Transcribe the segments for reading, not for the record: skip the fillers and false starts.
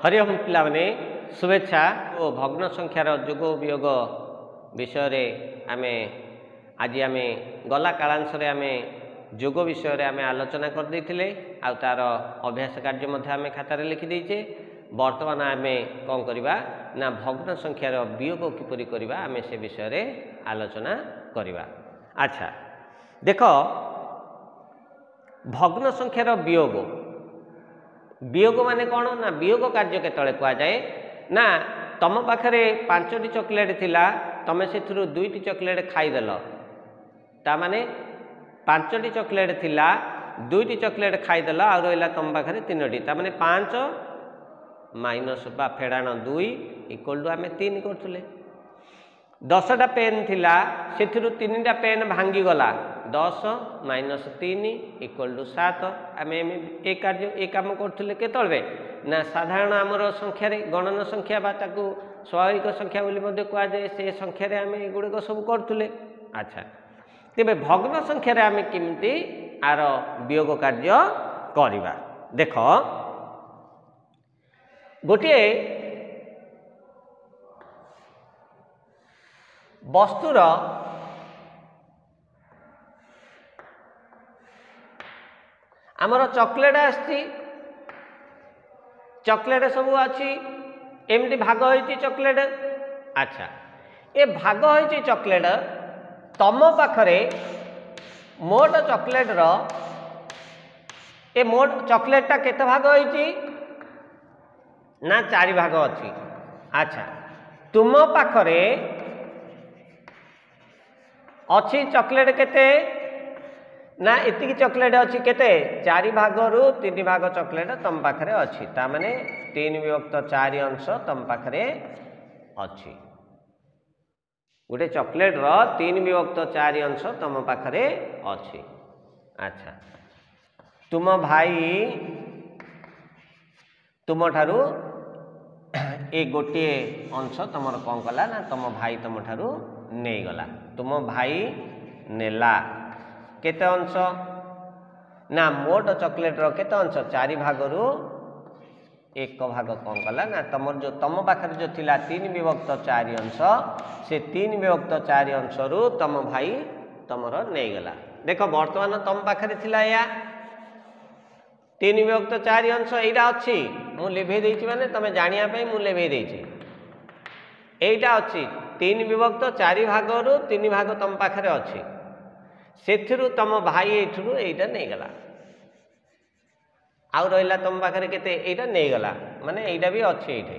हरि ओम पिलाने शुभेच्छा और भग्न संख्यार जोग वियोग विषय आम आज आम गला कालांश आम जोग विषय आम आलोचना करदे आउ तार अभ्यास कार्य आम खातार लिखिदेचे। बर्तमान आम कौन करवा ना भग्न संख्यार वियोग किपरि करवा आम से विषय आलोचना करवा। अच्छा देख भग्न संख्यार वियोग वियोग माने कौन ना वियोग कार्य केतले कुआ जाए ना तुम पाखरे 5टी चॉकलेट थिला तमे से दुईटी चॉकलेट खाईदेल ताने 5टी चॉकलेट थिला दुईटी चॉकलेट खाईदेल आ रहा तुम पाखरे 3टी ताने 5 माइनस बा फेड़ाण 2 इक्वल टू आम 3 करथुले। 10टा पेन थिला से 3टा पेन भांगीगला 10 माइनस 3 इक्वल टू 7 आम ए कार्य ए कम करथुले केतले ना साधारण आमर संख्या गणन संख्या बा ताकू स्वाभाविक संख्या बोली मध्य कह जाए से संख्या आम एगुड़िक सब करुले। अच्छा तेरे भग्न संख्या आम केमिति आर वियोग कार्य करवा देख गोटे वस्तुर आमर चॉकलेट आसी चॉकलेट सब अच्छी एमती भाग होती चॉकलेट। अच्छा ए भाग होती चॉकलेट तम पाखरे मोट चॉकलेट रो ए मोट चॉकलेटा केते भाग होती ना 4 भाग अच्छी। अच्छा तुम पाखरे अच्छी चॉकलेट केते ना इतनी चॉकलेट अच्छी केते 4 भाग रु 3 भाग चॉकलेट तुम पाखरे अच्छी तामाने 3 विभक्त 4 अंश तुम पाखरे अच्छी गोटे चॉकलेट रो 3 विभक्त 4 अंश तुम पाखरे अच्छी। अच्छा तुम भाई तुम ठारू ए गोटे अंश तुम कौन कला ना तुम भाई तुम ठारू नहीं गला तुम भाई नेला केते अंश ना मोट चॉकलेट रो केते अंश 4 भाग रु 1 भाग कौन कला ना तुम जो तुम पाखरे जो थिला 3 विभक्त 4 अंश से 3 विभक्त 4 अंश रु तुम भाई तुमर नहीं गला। देख वर्तमान तुम पाखरे थिला या 3 विभक्त 4 अंश एटा अच्छी मु लेभे देछि माने तमे जानिया पे मु लेभे देछि एटा अच्छी 3 विभक्त 4 भाग रु 3 भाग तुम पाखरे अच्छी सेथिरु तुम भाई एठुरु एटा नहीं गला आउ रहिला तुम पाखरे केते एटा नहीं गला माने एटा भी अच्छी एठे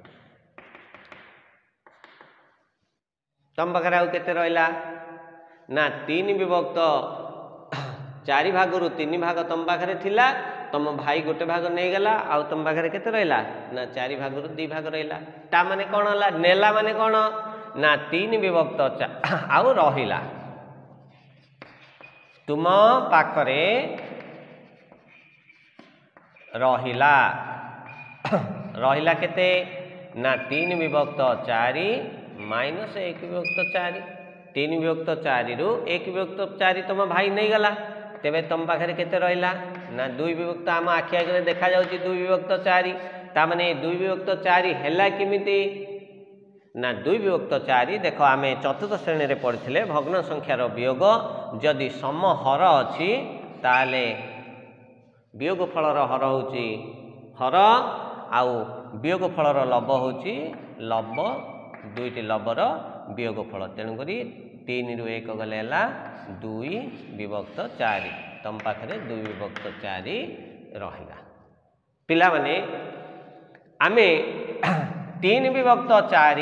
तुम पाखरे आउ केते रहिला ना 3 विभक्त 4 भाग रु 3 भाग तुम पाखरे थिला तुम भाई गोटे भाग नहीं गला आउ तुम पाखरे केते रहिला ना 4 भाग रु 2 भाग रहिला ता माने कोन हला नेला माने कोन ना 3 विभक्त आउ रहिला तुम पाखरे रहिला रहिला केते ना 3 विभक्त 4 माइनस 1 विभक्त 4 3 विभक्त 4 रु 1 विभक्त 4 तुम भाई नहीं गला तेबे तुम पाखरे केते रहिला ना 2 विभक्त आम आखि आगे देखा जाउची 2 विभक्त 4 ता माने 2 विभक्त 4 हैला किमिति ना 2 विभक्त 4 देख आम चतुर्थ श्रेणी रे पढ़िथिले भग्न संख्यार वियोग जदि सम हर अछि ताले वियोग फलर हर होची हर आउ वियोग फलर लब होची लब दुईटी लबर वियोग फल तेणुक 3 रु 1 गले 2 विभक्त 4 तुम पाखरे 2 विभक्त 4 रहिला। पिला माने आमे 3 विभक्त 4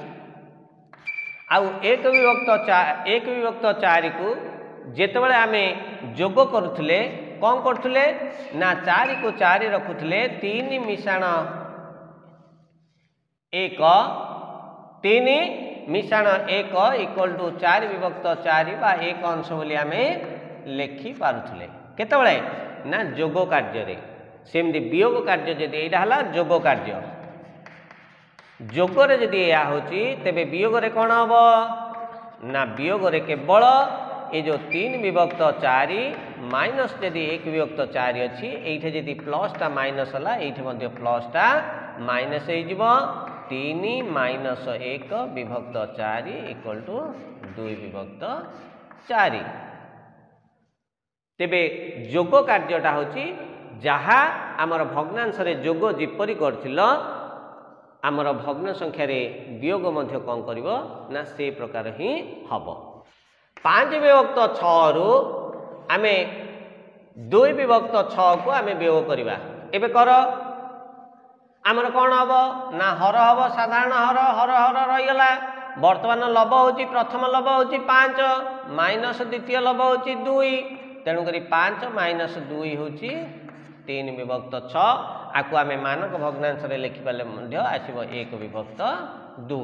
आउ 1 विभक्त 4 को जेतेबेले आमे जोग करुथले कौन करथुले ना 4 को 4 रखुथले 3 मिशाण 1 3 मिशाण 1 इक्वल टू 4 विभक्त 4 बा 1 अंश बोली आमे लेखि पारुथले केतेबेले ना जोग कार्य रे सेमदी वियोग कार्य जदि एटा हला जोग कार्य जोग रे जदि या होची तेबे वियोग रे कोन हबो ना वियोग रे केवल ये जो 3 विभक्त 4 माइनस जदि 1 विभक्त 4 अच्छी ये जदि प्लसटा माइनस है ये प्लसटा माइनस तीन माइनस 1 विभक्त 4 इक्वल टू 2 विभक्त 4। तेबे जोग कार्यटा होची जहाँ आमर भग्नांश रे जोग जिपरि करथिल आमर भग्न संख्या रे वियोग मध्य कौन करिवो ना से प्रकार ही हबो। 5 विभक्त 6 रु आमे 2 विभक्त 6 को आमे वियोग करिबा। एबे कर आमर कौन हम ना हर हम साधारण हर हर हर रही गला। वर्तमान लब होची प्रथम लब होची 5 माइनस द्वितीय लब होची 2 तेणुक 5 माइनस 2 होची 3 विभक्त 6 आकु आमे मानक भग्नांश रे लिखि पाले मध्य आसीबो 1 विभक्त 2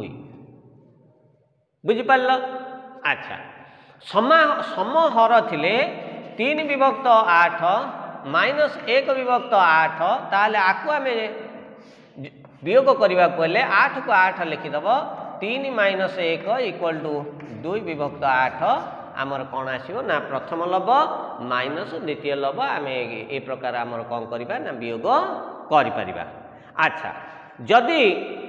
बुझि पाल। अच्छा समहर थिले 3 विभक्त 8 माइनस 1 विभक्त 8 ताले आकु आमे वियोग करबा कोले 8 को 8 लिखि दबो 3 माइनस 1 इक्वल टू 2 विभक्त 8 आमर कौन आसीबो ना प्रथम लब माइनस द्वितीय लब आमे ए प्रकार आमर कौन करबा ना वियोग करि परिबा। अच्छा जदि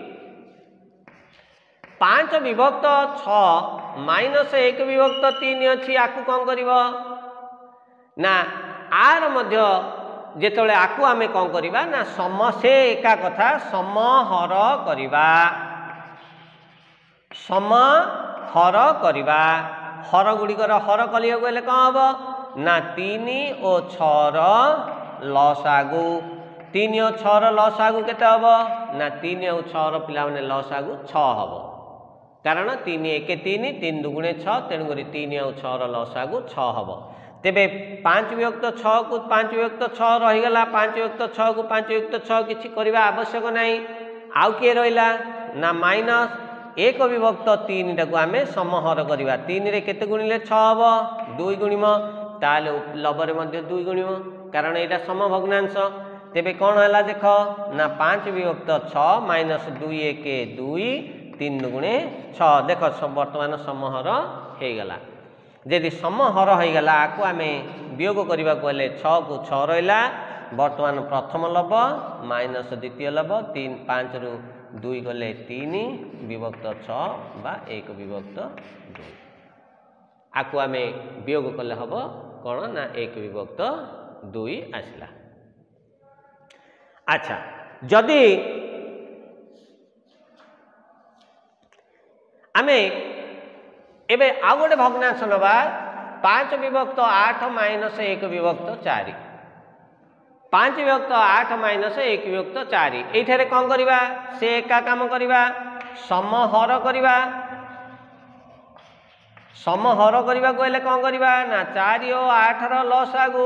5 विभक्त 6 माइनस 1 विभक्त 3 अछि आकु कौन करिवो ना आर मध्य जेतले आकु आमे कौन करिबा ना सम से एका कथा समहर करिबा समहर करिबा। हर गुड़िकर हर कलियो गले कौन हम ना 3 और 6 लसागु 3 और 6 लसागु केते हम ना 3 और 6 पिला माने लसागु 6 हम कारण 3 1 3 3 दुगुणे 6 तेणुक 3 और 6 लसागु 6 हम। तेबे 5 विभक्त 6 को 5 विभक्त 6 रही गला 5 विभक्त 6 को 5 विभक्त 6 किछि करबा आवश्यक नाही। आउ के रहिला ना माइनस 1 विभक्त 3 टाको आमे समहर करिबा 3 रे केते गुणिले 6 हबो 2 गुणिम ताले लबरे मध्ये 2 गुणिम कारण एटा समभग्नांश। तेबे कोन हला देख ना 5 विभक्त 6 माइनस 2 1 2 3 गुणे 6 देख वर्तमान समहर हे गला। यदि समहर हो गला आकु आमे वियोग करबा कोले 6 को 6 रहिला वर्तमान प्रथम लब माइनस द्वितीय लब 3 5 रु 2 गले 3 विभक्त 6 बा 1 विभक्त 2 आकु आमे वियोग कले हबो कोन ना 1 विभक्त 2 आसला। अच्छा जदि आमे एबे आउ गोटे भग्नांश नबा 5 विभक्त 8 माइनस 1 विभक्त 4 5 विभक्त 8 माइनस 1 विभक्त 4 एठारे कौन करिबा से एका काम करिबा समहर करिबा। समहर करिबा कहले कौन करिबा ना 4 और 8 रो लसागु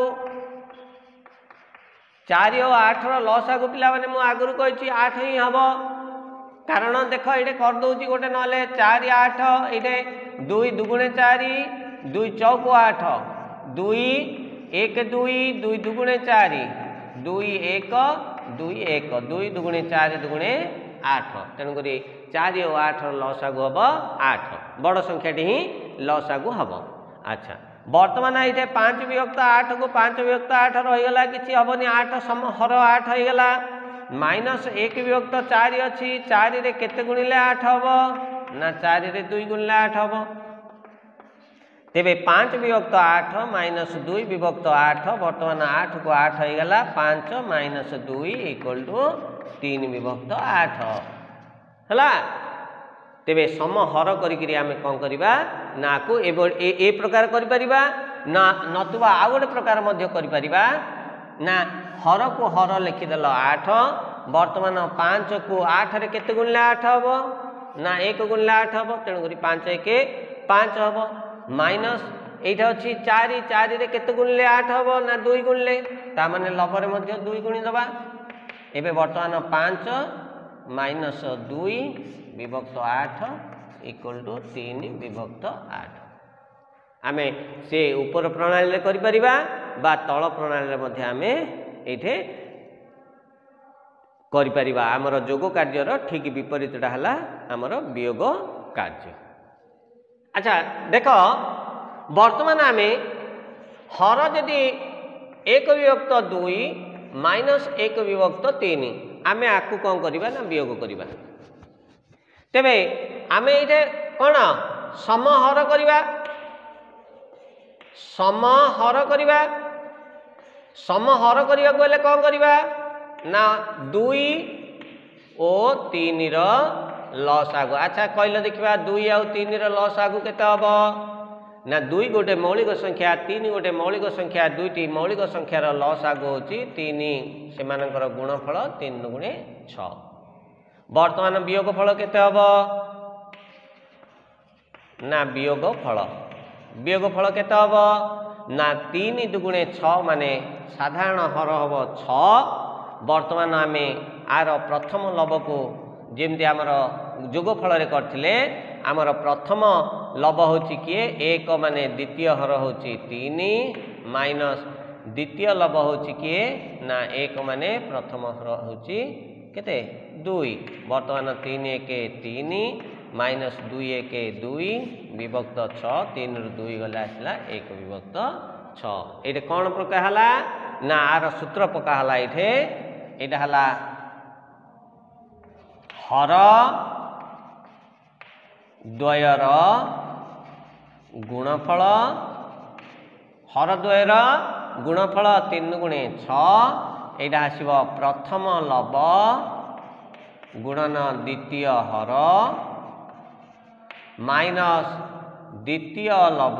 4 और 8 रो लसागु पिला माने मु आगुरु कहिछि 8 ही हबो कारण देख ये कर दौची गोटे ना 4 8 ये 2 दुगुणे 4 2 चौक 8 2 1 2 2 दुगुणे 4 2 1 2 1 2 दुगुणे 4 दुगुणे 8 तेणुक 4 और 8 लसागु हम 8 बड़ संख्याटी ही लसागु हम। अच्छा वर्तमान ये 5 विभक्त 8 को 5 विभक्त 8 रहीगला कि हेनी 8 समहर 8 होगा माइनस 1 विभक्त 4 अच्छी 4 रे केते गुणिले 8 हम ना 4 रे 2 गुणिले 8 हम। तेबे 5 विभक्त 8 माइनस 2 विभक्त 8 वर्तमान 8 को 8 होगा 5 माइनस 2 इक्वल टू 3 विभक्त 8 है। तेबे समहर करिकरी आमे कौन करिबा ना को ए प्रकार करि परिबा ना नतुबा आ गोटे प्रकार मध्य करि परिबा ना हर को हर लिखिदेल 8 वर्तमान 5 को 8 रे केते गुणिले 8 हबो ना 1 गुणिले 8 हबो तेणुकरी 5 1 5 हबो माइनस एटा अछि 4 4 रे केते गुणिले 8 हबो ना 2 गुणिले ता माने लबरे मध्य 2 गुणि दबा। एबे वर्तमान 5 माइनस 2 विभक्त 8 इक्वल टू 3 विभक्त 8 आमे से ऊपर प्रणाली रे करि परिबा बा तळ प्रणाली रे मध्ये आमे एठे करि परिबा। हमर जोग कार्यर ठीक विपरीतटा हला हमर वियोग कार्य। अच्छा देख वर्तमान आमे हर जदि 1 विभक्त 2 माइनस 1 विभक्त 3 आमे आकु कौन करिबा ना वियोग करिबा तेबे आमे इटे कौन समहर करिबा समहर करिबा समहर करिबा गले कौन करिबा ना 2 और 3 रो लसागु अच्छा कहले देखिबा 2 और 3 रो लसागु केते हबो ना 2 गोटे मौलिक संख्या 3 गोटे मौलिक संख्या 2 टी मौलिक संख्यार लसागु होची 3 सेमानकर गुणफल 3 गुणे 6 वर्तमान वियोगफल केते हबो ना वियोगफल केते हबो ना 3 दुगुणे 6 माने साधारण हर हबो 6 वर्तमान आमे आर प्रथम लब को जेमती आमर जोगफल रे करथिले आमर प्रथम लब होची किए 1 माने द्वितीय हर होची 3 माइनस द्वितीय लब होची किए ना 1 माने प्रथम हर होची केते 2 वर्तमान 3 1 3 माइनस 2 1 2 विभक्त 6 3 रु 2 गला आसला 1 विभक्त 6 एटे कौन प्रकार हला ना आर सूत्र पका हला इठे एटा हला हर द्वयर गुणफल हर द्वयर गुणफल 3 गुणे 6 एटा आसीबो प्रथम लब गुणन द्वितीय हर माइनस द्वितीय लब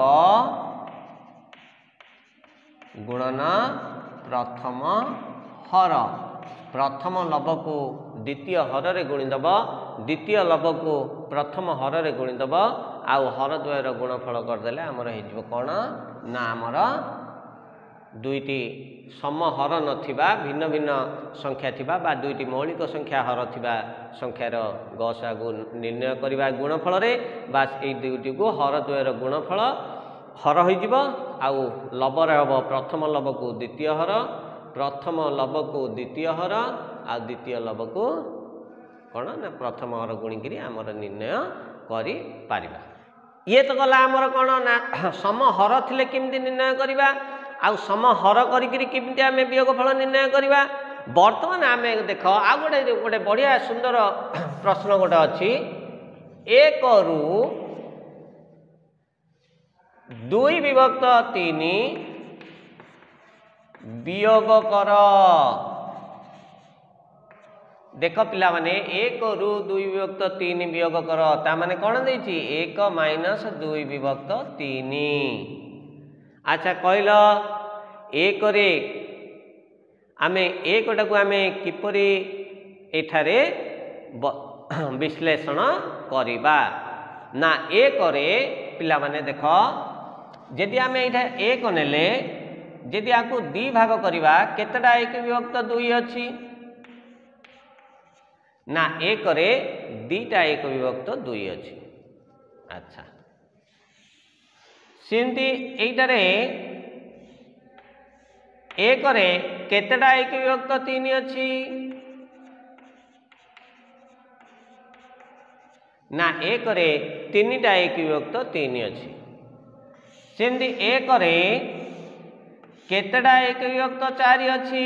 गुणन प्रथम हर प्रथम लब को द्वितीय हर रे गुणिदब द्वितीय लब को प्रथम हर रे गुणिदब आउ हर द्वयर गुणफल करदेले आमर हेजिबो कोन ना आमर दुईटी समहर नथिबा भिन्न भिन्न संख्या थिबा बा दुईटी मौलिक संख्या हर थिबा संख्यार गसागु निर्णय करिबा गुणफल रे बास ए दुईटी को हर द्वयर गुणफल हर होइजिबो आउ लब रे हबो प्रथम लब को द्वितीय हर प्रथम लब को द्वितीय हर आ द्वितीय लब को कौन ना प्रथम हर गुणिकी आमर निर्णय करि पारिबा ये तो गला आमर कौन ना समहर थिले केमती निर्णय करिबा आ समहर करिकरी केमती आमे वियोगफल निर्णय करिबा वर्तमान आमे देख आ गोटे बढ़िया सुंदर प्रश्न गोटे अछि 1 रु 2 विभक्त 3 वियोग कर देख पिला माने 1 रु 2 विभक्त 3 वियोग कर ता माने कौन देछि 1 माइनस 2 विभक्त 3 अच्छा कहल 1 रे आमे 1 टाकू आमे किपरि एठारे विश्लेषण करिबा ना 1 रे पिला माने देख जदि आमे एठा 1 नेले जदि आपको 2 भाग करिबा केतटा 1 विभक्त 2 अछि ना 1 रे 2टा 1 विभक्त 2 अछि अच्छा सेमती एटारे 1 रे केतटा 1 विभक्त 3 अछि ना 1 रे 3टा 1 विभक्त 3 अछि सेमती 1 रे केतटा 1 विभक्त 4 अछि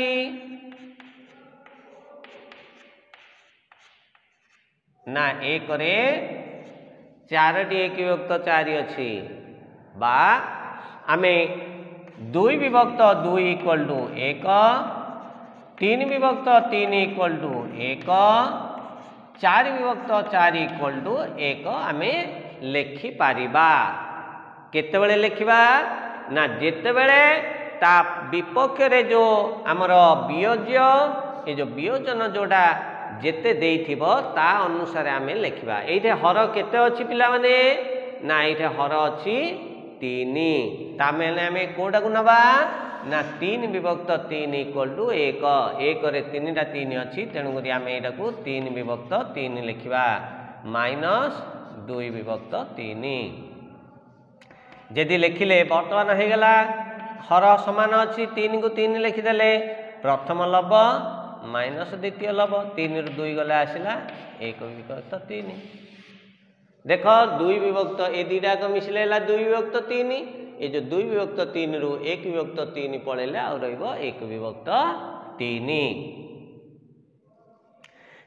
ना 1 रे 4टी 1 विभक्त 4 अछि बा आमे 2 विभक्त 2 इक्वल टू 1 3 विभक्त 3 इक्वल टू 1 4 विभक्त 4 इक्वल टू 1 आमे लेखि पारिबा केते बेले लेखिबा ना जेते बेले ता विपक्ष रे जो आमर वियोज्य ए जो वियोजन जोड़ा जेते देइथिबो ता अनुसार आमे लेखिबा एइठे हर केते अछि पिला माने ना एइठे हर अछि 3 ता माने आमे कोडा को नबा ना 3 विभक्त 3 इक्वल टू 1 1 रे 3टा 3 अछि तेनु करी आमे एटा को 3 विभक्त 3 लिखिबा माइनस 2 विभक्त 3 जदि लिखिले वर्तमान हो गला हर समान अच्छी 3 को 3 लिखिदेले प्रथम लब माइनस द्वितीय लब 3 रु 2 गला आसला 1 विभक्त 3 देख 2 विभक्त ए दुईटा को मिसले 2 विभक्त 3 ये जो 2 विभक्त 3 रु 1 विभक्त 3 पड़ेले आ रहिबो 1 विभक्त 3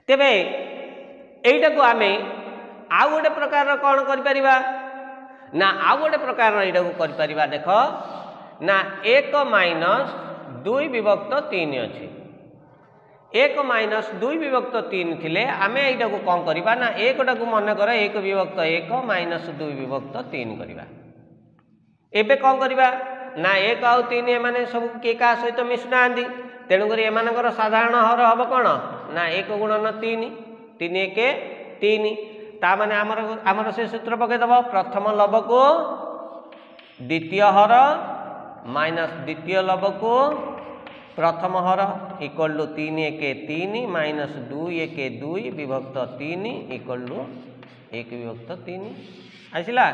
तेबे एटा को आमे आउ गोटे प्रकार कौन करिपरिबा ना आउ गोटे प्रकार एटा को करिपरिबा देख ना 1 माइनस 2 विभक्त 3 अछि 1 माइनस 2 विभक्त 3 थिले आमे एटा को कौन करिबा ना एकटा को मन कर 1 विभक्त 1 माइनस 2 विभक्त 3 करिबा एबे कौन करिबा ना 1 आउ 3 एमाने सब के का सहित मिसुनांदी तेणु करी एमानकर साधारण हर हब कौन ना 1 गुणन 3 3 1 3 ता माने हमर से सूत्र पके दबो प्रथम लव को द्वितीय हर माइनस द्वितीय लव को प्रथम हर इक्वल टू 3 1 3 माइनस 2 1 2 विभक्त 3 इक्वल टू 1 विभक्त 3 आसिला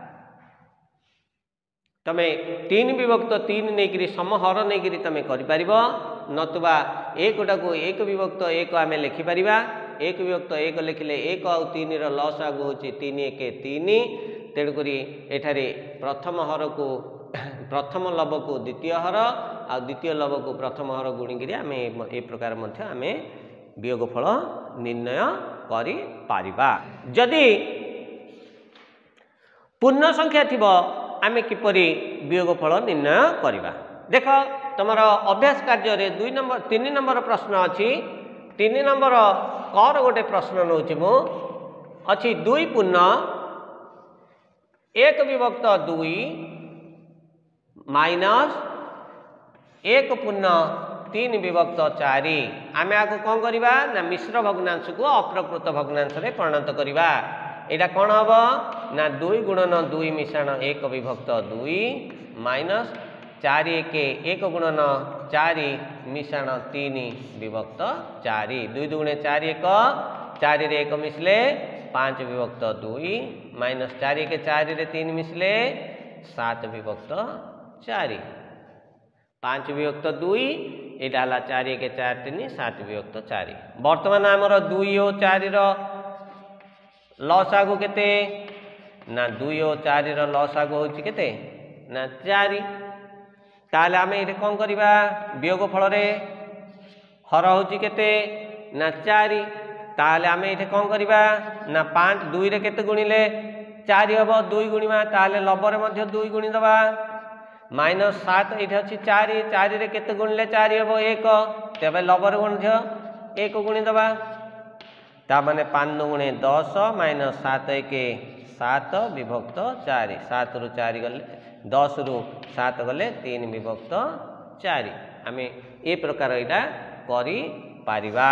तमे 3 विभक्त 3 नेकरी समहर नेकरी तमे करि परिबो नतुबा एकटा को 1 विभक्त 1 आमे लिखि परिबा 1 विभक्त 1 लिखिले 1 आउ 3 रो लस आगु होची 3 1 3 तेणु करी एठारे प्रथम हर को प्रथम लव को द्वितीय हर आ द्वितीय लव को प्रथम हर गुणिकी आम ए प्रकार आम वियोगफल निर्णय करि पारिबा जदि पूर्ण संख्या थिबो आम किपरि वियोगफल निर्णय करिबा देख तुमर अभ्यास कार्य रे 3 नंबर प्रश्न अछि 3 नंबर कर गोटे प्रश्न नौछि मु अछि 2 पूर्ण 1 विभक्त 2 माइनस 1 पूर्ण 3 विभक्त 4 आम आगे कौन करवा ना मिश्र भग्नांश को अप्रकृत भग्नांश रे परिणत करवा एटा कौन हम ना 2 गुणन 2 मिश्रण 1 विभक्त 2 माइनस 4 1 1 गुणन 4 मिश्रण 3 विभक्त 4 2 दुगुणे 4 1 4 रे 1 मिसले 5 विभक्त 2 माइनस 4 1 4 रे 3 मिसले 7 विभक्त 4 5 विभक्त 2 एटा हला 4 1 4 3 7 विभक्त 4 वर्तमान आमर 2 और 4 रो लस आगु केते ना 2 और 4 रो लस आगु होची केते ना 4 ताले आमे इथे कोन करबा वियोग फल रे हर होची केते ना 4 ताले आमे इथे कोन करबा ना 5 2 रे केते गुणिले 4 हबो 2 गुणिमा ताले लबर मध्ये 2 गुणि दबा माइनस 7 इथे अछि 4 4 रे केते गुणिले 4 हबो 1 तबे लबर मध्ये 1 गुणि दबा ता माने 5 गुणे 10 माइनस 7 1 7 विभक्त 4 7 रु 4 गले 10 रु 7 गले 3 विभक्त 4 आमे ए प्रकार एटा करि पारिबा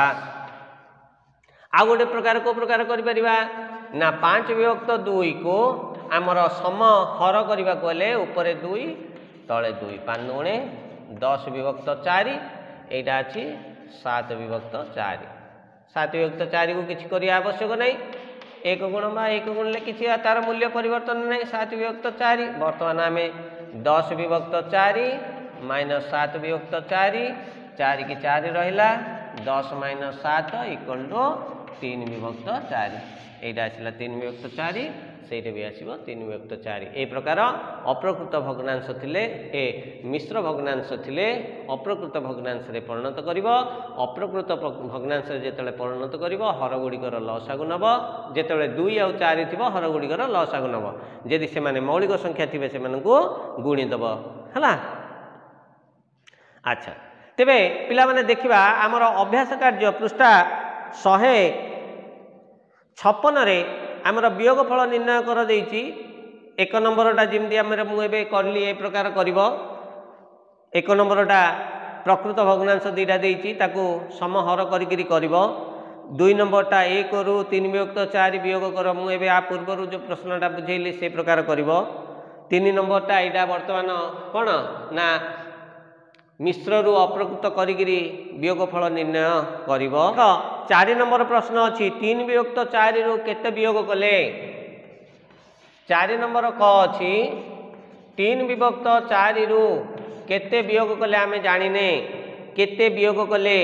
आ गोटे प्रकार को प्रकार करि पारिबा ना 5 विभक्त 2 को आमर सम हर करबा कोले ऊपर 2 तळे 2 5 गुणे 10 विभक्त 4 एटा अछि 7 विभक्त 4 7 विभक्त 4 को किछि करिया आवश्यक नै 1 गुण बा 1 गुणले किछि तार मूल्य परिवर्तन नै 7 विभक्त 4 वर्तमान आमे 10 विभक्त 4 माइनस 7 विभक्त 4 4 की 4 रहिला 10 माइनस 7 इक्वल टू 3 विभक्त 4 एटा आसिला 3 विभक्त 4 सेटा भी आसीबो 3 विभक्त 4 ए प्रकार अप्रकृत भग्नांश थिले ए मिश्र भग्नांश थिले अप्रकृत भग्नांश रे परिणत करिवो अप्रकृत भग्नांश जेतले परिणत करिवो हर गुडिकर लसागु नबो जेतले 2 आ 4 थिबो हर गुडिकर लसागु नबो जदि से माने मौलिक संख्या थिबे से मानकु गुणी दबो हला अच्छा तेबे पिला माने देखिबा हमर अभ्यास कार्य पृष्ठा 156 रे आमर वियोग फल निर्णय कर देइछि 1 नंबरटा जिमदी आमरे मु एबे करली ए प्रकार करिवो 1 नंबरटा प्रकृत भग्नांश दुईटा देइछि ताकू समहर करिकरी करिवो 2 नंबरटा 1 रु 3 विभक्त 4 वियोग कर मु एबे आ पूर्व जो प्रश्नटा बुझेली से प्रकार करिवो 3 नंबरटा एटा वर्तमान कोन ना मिश्र रु अप्रकृत करिकरी वियोग फल निर्णय करिवो 4 नंबर प्रश्न अछि 3 विभक्त 4 रु केते वियोग कले 4 नंबर क अछि 3 विभक्त 4 रु केते वियोग कले आमे जानिने केते वियोग कले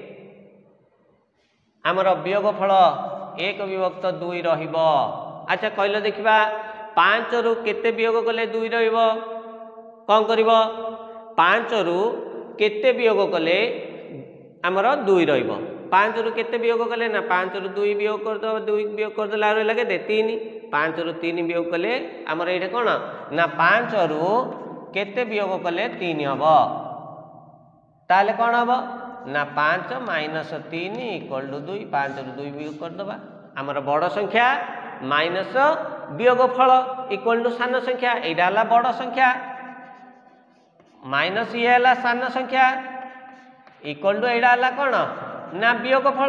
हमर वियोग फल 1 विभक्त 2 रहिबो अच्छा कहलो देखिबा 5 रु केते वियोग कले 2 रहिबो कोन करिवो 5 रु केते वियोग कले हमर 2 रहिबो पाँच रु केते वियोग कले ना पाँच रु दुई वियोग करदे दुई वियोग करदेला रहा केते तीन पाँच रु तीन वियोग कले आमर ये कौन ना पाँच रु केते वियोग कले तीन हम ताले कौन हम ना पाँच माइनस तीन इक्वल टू दुई पाँच रु दुई वियोग करदे आमर बड़ संख्या माइनस वियोगफल इक्वल टू सान संख्या यहाँ बड़ संख्या माइनस ये है सान संख्या इक्वल टू यहाँ कौन ना वियोगफल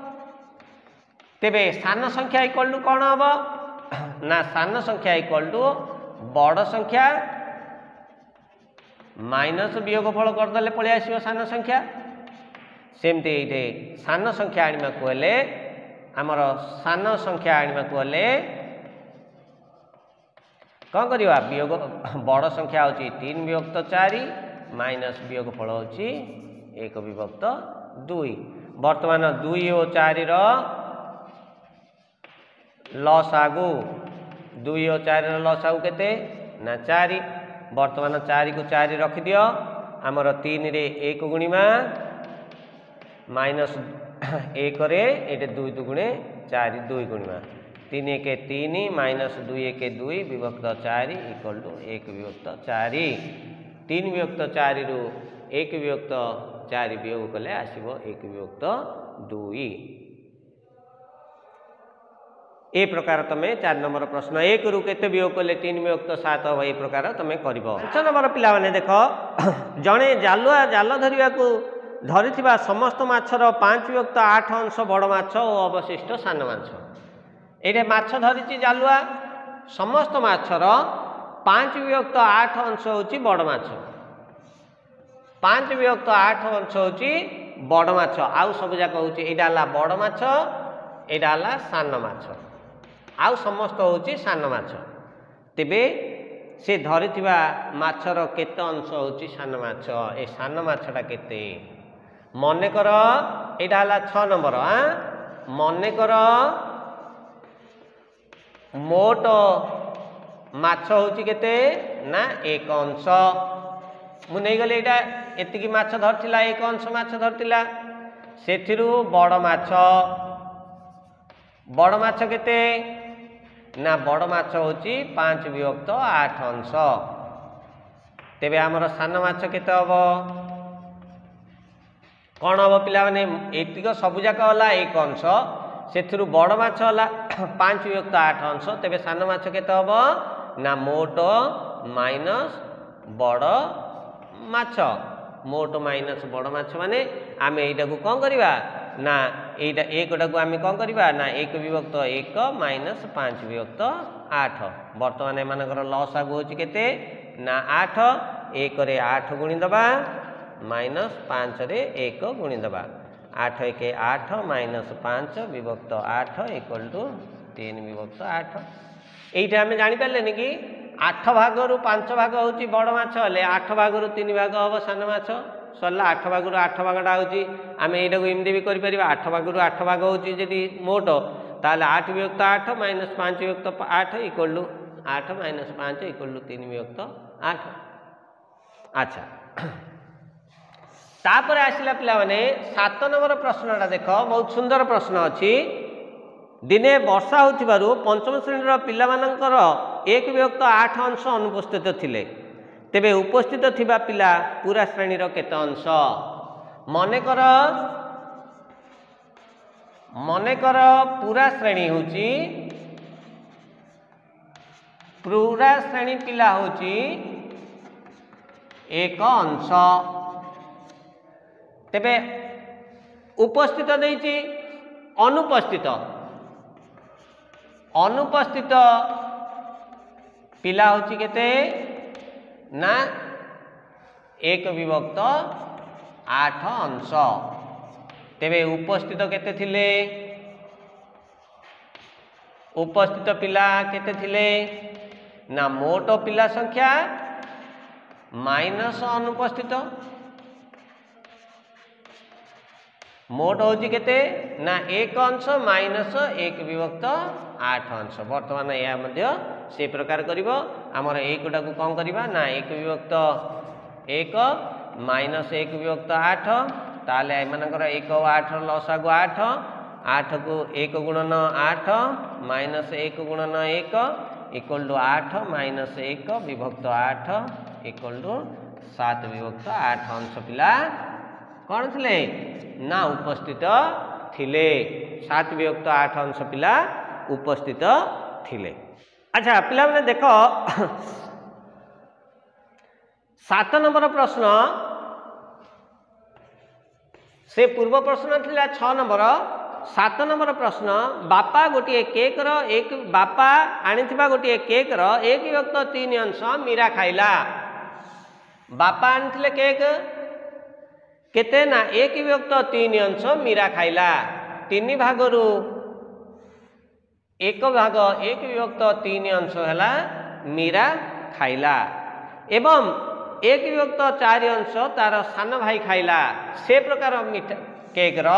तेबे सान संख्या इक्वल टू कौन हम ना सान संख्या इक्वल टू बड़ संख्या माइनस वियोगफल करदे पलि आसो सान संख्या सेमती ये सान संख्या आने को हेले आमर सान संख्या आने को हेले कौन करवा वियोग बड़ संख्या होची 3 विभक्त 4 माइनस वियोगफल होची 1 विभक्त 2 वर्तमान 2 और 4 लस आगु 2 और 4 लस आगु केते ना 4 वर्तमान 4 को 4 रखि दियो आमर 3 रे 1 गुणिमा माइनस 1 रे ये 2 दुगुणे 4 2 गुणिमा 3 1 3 माइनस 2 1 2 विभक्त 4 इक्वल टू 1 विभक्त 4 3 विभक्त 4 रु 1 विभक्त 4 वियोग कले आसो 1 विभक्त 2 ए प्रकार तुम 4 नंबर प्रश्न 1 रु केते वियोग कले 3 विभक्त 7 हम ये प्रकार तुम कर 5 नंबर पिला माने देख जड़े जालुआ जाल धरवा को धरी समस्त माछर 5 विभक्त 8 अंश बड़ माछ और अवशिष्ट सान माछ ये माछ धरी जालुआ समस्त माछर 5 विभक्त 8 अंश होची बड़ माछ 5 विभक्त 8 अंश होची बड़ माछ आउ सब जाक होची एटा हला बड़ माछ एटा हला सान माछ आउ समस्त होची सान माछ तेबे से धरी माछर केते अंश होची सान माछ ए सान माछटा केते मने कर एटा हला 6 नंबर मने कर मोट माछ होची केते ना 1 अंश मु नहीं गले एटा एतिकी माछ धरथिला 1 अंश माछ धरथिला सेथिरु बड़ माछ केते ना बड़ माछ होची 5 विभक्त 8 अंश तेबे आमर सान माछ केते हबो कौन हम पिला माने एतिक सबुजाक हला 1 अंश से बड़ माछ हला 5 विभक्त 8 अंश तेबे सान माछ केते हबो ना मोट माइनस बड़ माछ मोट माइनस बड़ माछ माने आमे एटा को कौन करवा ना एटा एकटा को आमे कौन करवा ना 1 विभक्त 1 माइनस 5 विभक्त 8 वर्तमान एमानकर लस आगु होची केते ना 8 1 रे 8 गुणी दबा माइनस 5 रे 1 गुणी दबा 8 1 8 माइनस 5 विभक्त 8 इक्वल टू 3 विभक्त 8 ये आम जापारे कि 8 भाग रु 5 भाग हूँ बड़ माछ हेले 8 भाग रु 3 भाग हम सान माछ सरला 8 भाग रु 8 भागटा हूँ आम यहाँ एमती भी कर 8 भाग रु 8 भाग हूँ जी मोट ताल 8 विभक्त 8 माइनस 5 विभक्त 8 equal to 8 minus 5 equal to 3 विभक्त 8 अच्छा तापर आसला पिला माने 7 नंबर प्रश्नटा देख बहुत सुंदर प्रश्न अच्छी दिने वर्षा होथिबारु पंचम श्रेणी पिला मानकर 1 विभक्त 8 अंश अनुपस्थित थिले तेबे उपस्थित थिबा पिला पूरा श्रेणीर केते अंश मनेकर पूरा श्रेणी होची पूरा श्रेणी पिला होची 1 अंश तेबे उपस्थित देइची अनुपस्थित पिला होची केते ना 1 विभक्त 8 अंश तेबे उपस्थित केते थिले उपस्थित पिला केते थिले ना मोट पिला संख्या माइनस अनुपस्थित मोट होची केते ना 1 अंश माइनस 1 विभक्त 8 अंश वर्तमान यह मध्य से प्रकार करिवो हमर 1 को कौन करबा ना 1 विभक्त 1 माइनस 1 विभक्त 8 ताले एमानकर 1 और 8 लसागु 8 8 को 1 गुणन 8 माइनस 1 गुणन 1 इक्वल टू 8 माइनस 1 विभक्त 8 इक्वल टू 7 विभक्त 8 अंश पिला कौन थिले ना उपस्थित थिले 7 विभक्त 8 अंश पिला उपस्थित थिले। अच्छा पिला माने देखो 7 नंबर प्रश्न से पूर्व प्रश्न थिला 6 नंबर 7 नंबर प्रश्न बापा गोटे केक रो एक बापा आनिथिबा गोटे केक रो 1 विभक्त 3 अंश मीरा खाइला। बापा आनिथिले केक केते ना 1 विभक्त 3 अंश मीरा खाइला। 3 भागरु 1 भाग 1 विभक्त 3 अंश हैला मीरा खाइला एवं 1 विभक्त 4 अंश तार सान भाई खाइला। से प्रकार मिठा केक रो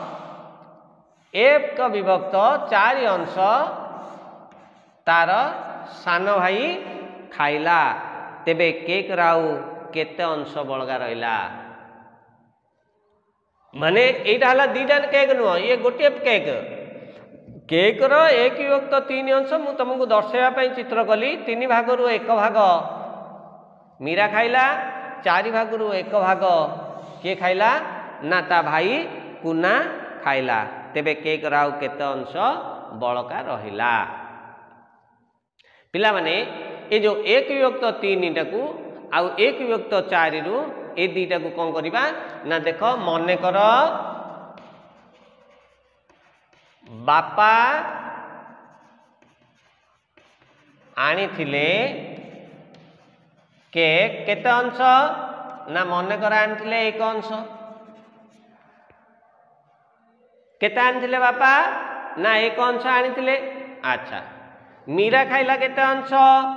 1 विभक्त 4 अंश तार सान भाई खाइला। तेबे केक राउ केते अंश बलगा रहिला माने एटा हला दीटा केक नुह ये गोटे केक केक रो 1 विभक्त 3 अंश मु तुमको दर्शाइबा पई चित्र कली 3 भागरु 1 भाग मीरा खाइला 4 भागरु 1 भाग के खाइला ना ता भाई कुना खाइला। तेबे केक राउ केते अंश बलका रहिला। पिला माने ए जो 1 विभक्त 3 टाकू आउ 1 विभक्त 4 रु ए दीटा को कौन करिबा ना देखो मने कर बापा आनी थिले केक केते अंश ना मने कर आनी थिले 1 अंश केते आनी थिले बापा ना 1 अंश आनी थिले। अच्छा मीरा खाइला केते अंश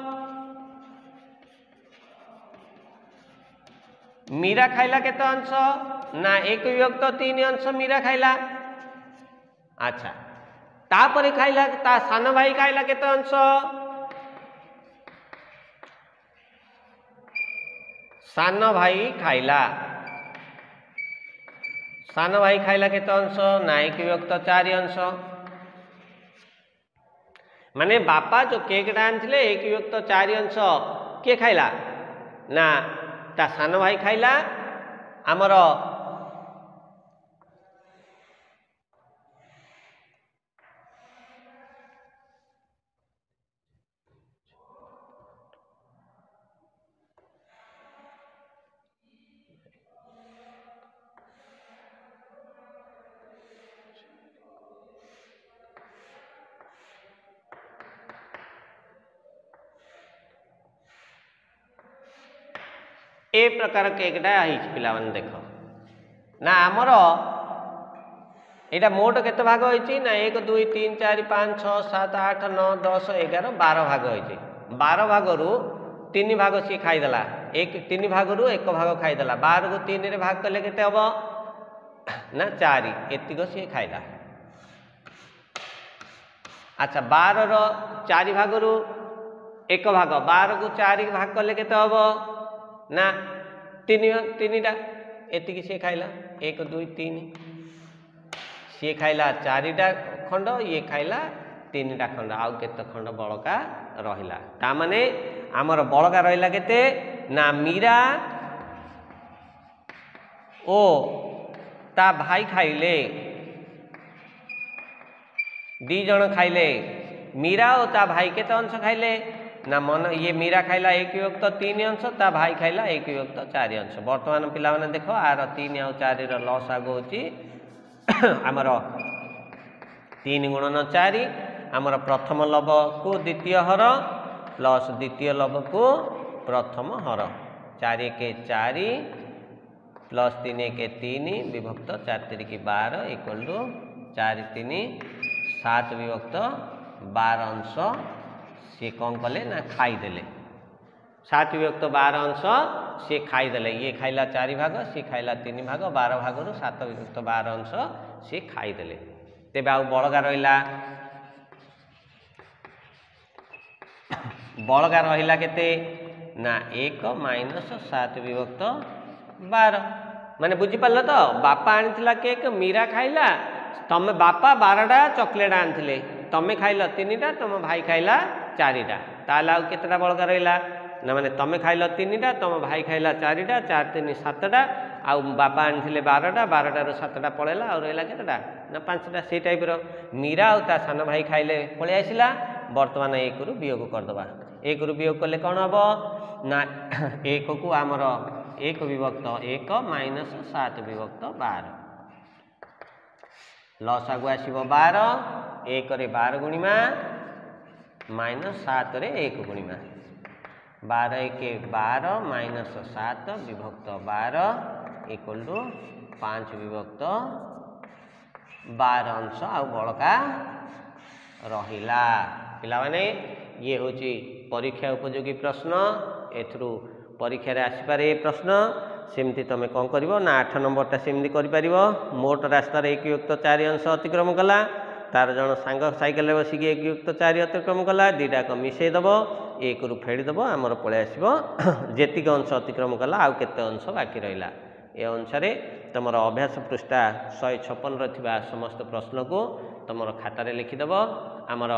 मीरा खाइला केते अंश ना 1 विभक्त 3 अंश मीरा खाइला। अच्छा तापरे खाइला ता सान भाई खाइला केते अंश सान भाई खाइला केते अंश ना 1 विभक्त 4 अंश माने बापा जो केक आनथिले 1 विभक्त 4 अंश के खाइला ना ता सान भाई खाइला। आमर ए प्रकार केकटा पिला माने देख ना आमर एटा मोट केते भाग होइछि ना 1 2 3 4 5 6 7 8 9 10 11 12 भाग होइछि। 12 भागरु 3 भाग सी खाइदेला 3 भागरु 1 भाग खाइदेला 12 को 3 रे भाग कले केते हबो ना 4 एतिक सी खाइला। अच्छा 12 रो 4 भागरु 1 भाग 12 को 4 भाग कले केते हबो ना 3टा एतिकी सी खाइला 1 2 3 सी खाइला 4टा खंड ये खाइला 3टा खंड आउ केते खंड बळका रहिला। ता माने हमर बळका रहिला केते ना मीरा ओ ता भाई खाइले 2 जण खाइले मीरा ओ ता भाई केते अंश खाइले ना मन ये मीरा खाइला 1 विभक्त 3 अंश ता भाई खाइला 1 विभक्त 4 अंश। वर्तमान पिला माने देखो आर 3 और 4 रो लॉस आगो होची हमर 3 गुणन 4 हमर प्रथम लब को द्वितीय हर प्लस द्वितीय लब को प्रथम हर 4 के 4 प्लस 3 के 3 विभक्त 4 3 की 12 इक्वल टू 4 3 7 विभक्त 12 अंश सी कौन कले ना खाईदेले 7 विभक्त 12 अंश सी खाईदेले ये खाइला 4 भाग सी खाइला 3 भाग 12 भाग 7 विभक्त 12 अंश सी खाईदेले। तेबे आउ बळगा रहिला केते ना 1 माइनस 7 विभक्त 12 माने बुझिपार तो बापा आनी केक मीरा खाइला तुम बापा 12टा चॉकलेट आनी तुम खाइल 3टा तुम भाई खाइला 4टा ताल आउ केतटा बड़का रहा ना माने तुम खाइल 3टा तुम भाई खाइला 4टा 4 3 7टा आउ बापा आनी 12टा 12टारू 7टा पड़ेगा आउ रहा केतटा ना 5टा से टाइप मीरा आउ ता सान भाई खाइले पलि आसला बर्तमान 1 रु वियोग करदे 1 रु वियोग कले कौन हम ना 1 को आमर 1 विभक्त 1 माइनस 7 विभक्त 12 लस आगु आसो 12 1 रे 12 गुणिमा माइनस 7 रे 1 गुणिमा 12 1 12 माइनस 7 विभक्त 12 इक्वल टू 5 विभक्त 12 अंश आउ बड़का रहिला पिला माने ये होची परीक्षा उपयोगी प्रश्न एथरू परीक्षा रे आसीपारे प्रश्न सेमती तुम कौन कर ना 8 नंबरटा सेमती कर मोट रास्तार 1 युक्त 4 अंश अतिक्रम कला तार जन सांग साइकेल बसिक 1 युक्त 4 अतिक्रम कला दीटाक मिसेदब 1 रु फेड़ीदेव आमर पलि आसो जेतिक अंश अतिक्रम कला आउ केते अंश बाकी रहा ए अनुसार तुम अभ्यास पृष्ठा 156 रहा समस्त प्रश्न को तुम खातार लिखिदेव आमर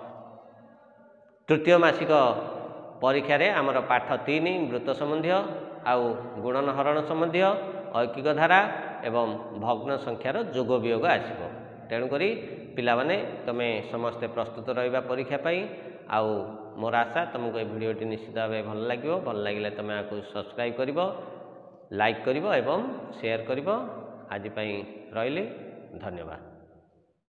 तृतीय मासिक परीक्षा रे आमर पाठ 3 वृत्त संबंधी आउ गुणन हरण संबंधी ऐकिक धारा एवं भग्न संख्यार जोग वियोग आसो तेणुक पिला माने तुमे समस्ते प्रस्तुत रहिबा परीक्षा पाई आउ मोर आशा तुमको ये वीडियोटी निश्चित भाव भल लगे भल लगे तुम आपको सब्सक्राइब कर लाइक कर एवं शेयर कर आज रही धन्यवाद।